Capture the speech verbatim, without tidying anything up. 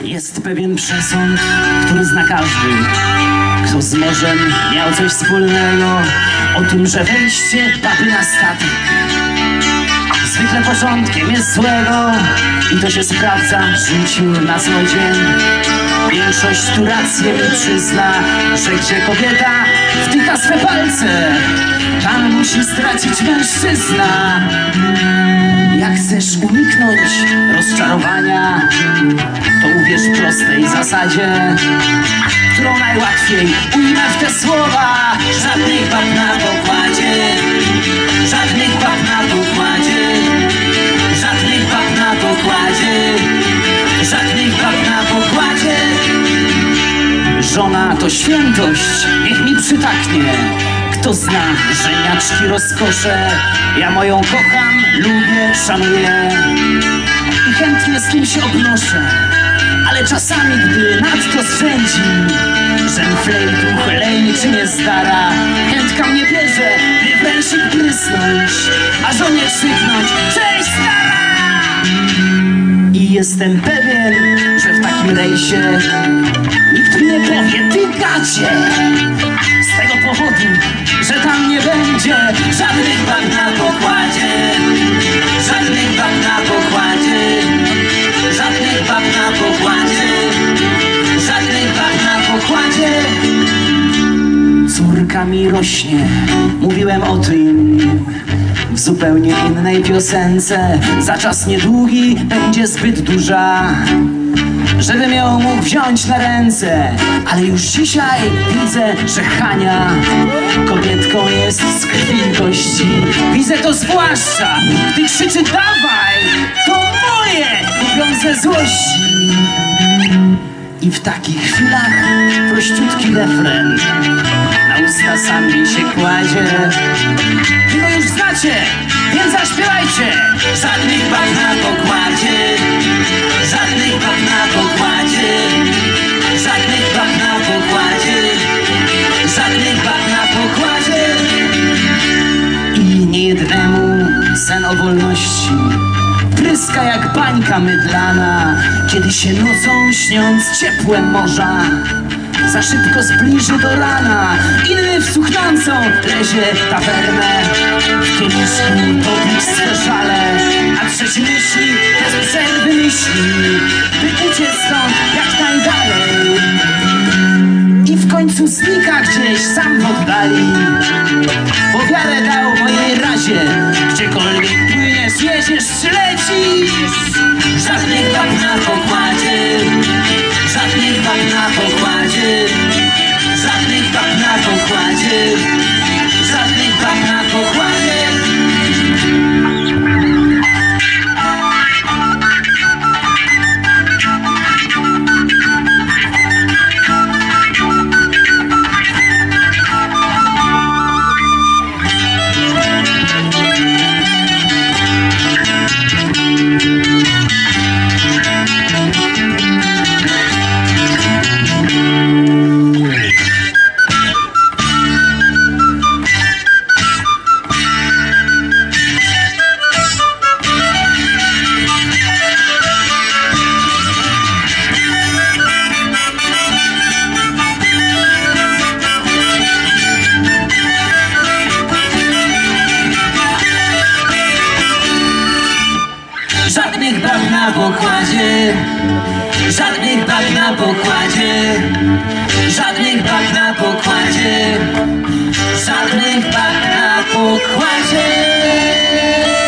Jest pewien przesąd, który zna każdy, kto z morzem miał coś wspólnego. O tym, że wejście baby na statek zwykle początkiem jest złego. I to się sprawdza w życiu na co dzień. Większość tu rację mi przyzna, że gdzie kobieta wtyka swe palce, tam musi stracić mężczyzna. Jak chcesz uniknąć rozczarowania, to uwierz prostej zasadzie, którą najłatwiej ujmę w te słowa. Żadnych bab na pokładzie, żadnych bab na pokładzie, żadnych bab na pokładzie, żadnych bab na pokładzie. Żona to świętość, niech mi przytaknie. Kto zna żeniaczki rozkosze, ja moją kocham, lubię, szanuję i chętnie z kim się obnoszę. Ale czasami, gdy nadto zrzędzi, żem flejtu chylejny czy nie stara, chętka mnie bierze, by węsik prysnąć, a żonie krzyknąć: cześć stara! I jestem pewien, że w takim rejsie nikt mi nie powie: ty gacie! Z tego powodu, że tam nie będzie żadnych bab na pokładzie, żadnych bab na pokładzie, żadnych bab na pokładzie, żadnych bab na pokładzie. Córka mi rośnie, mówiłem o tym w zupełnie innej piosence. Za czas niedługi będzie zbyt duża, żebym ją mógł wziąć na ręce. Ale już dzisiaj widzę, że Hania kobietką jest z krwi i kości. Widzę to zwłaszcza, gdy krzyczy: dawaj, to moje, mówiąc ze złości. I w takich chwilach prościutki refren na usta sam mi się kładzie. Wy go już znacie, więc zaśpiewajcie. Żadnych bab na pokładzie, żadnych bab na pokładzie, żadnych bab na pokładzie, żadnych bab na pokładzie. I niejednemu sen o wolności pryska jak bańka mydlana, kiedy się nocą, śniąc ciepłem morza, za szybko zbliży do rana. Inny w cuchnącą lezie tawernę, w kieliszku topić swe żale, a trzeci myśli, bez przerwy myśli, by uciec stąd jak najdalej. I w końcu znika gdzieś sam w oddali, bo wiarę dał mojej razie. Gdziekolwiek płyniesz, jedziesz czy lecisz, żadnych bab na pokładzie, żadnych bab na pokładzie, żadnych bab na pokładzie, żadnych bab na pokładzie. Żadnych bab na pokładzie, żadnych bab na pokładzie, żadnych bab na pokładzie, żadnych bab na pokładzie.